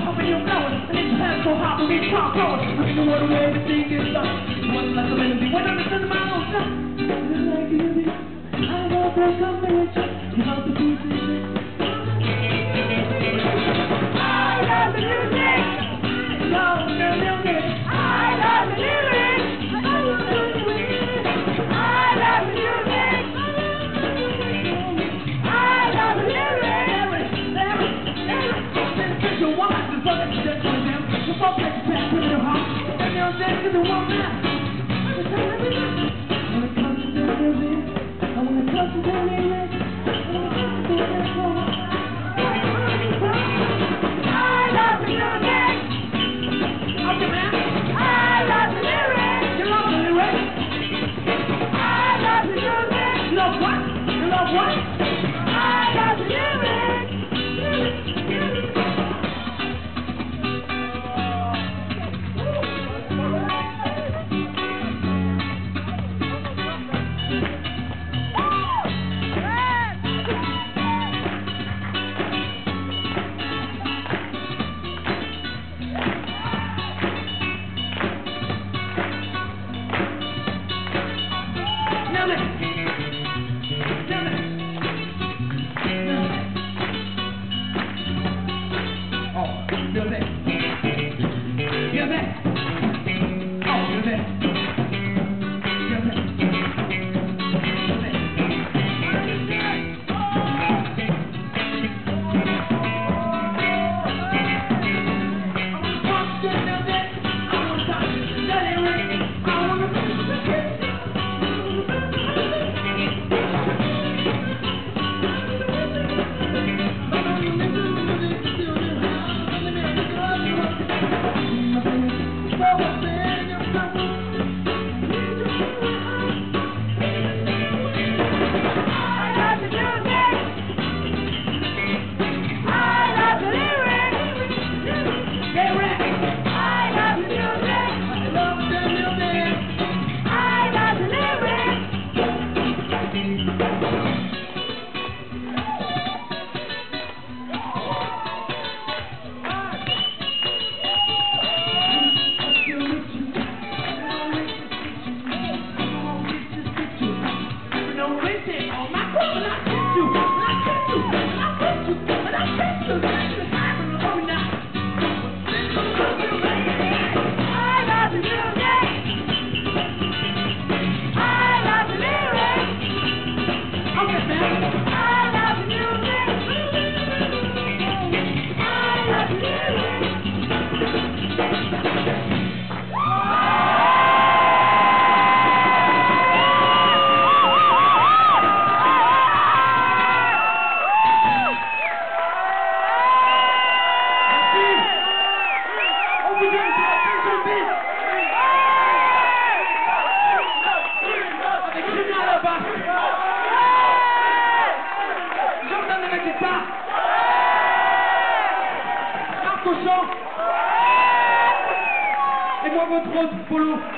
up in your flowers, and it's head so hot with these pop flowers. I know what way everything is done. One like a melody, when I'm listening to my own stuff. Like you, I don't think I'm rich. You have to be it. I love the music. Love the music. I love the lyrics. I love the music. I love the lyrics. You want to fuck it, just for them. You fuck like a back in your heart. And you're dancing to one man. When it comes to the music, I when it comes to the lyrics, I love the music. Okay, man. I love the lyrics. You love the lyrics? I love the music. You love what? You love what? I love the lyrics. Et moi votre autre polo.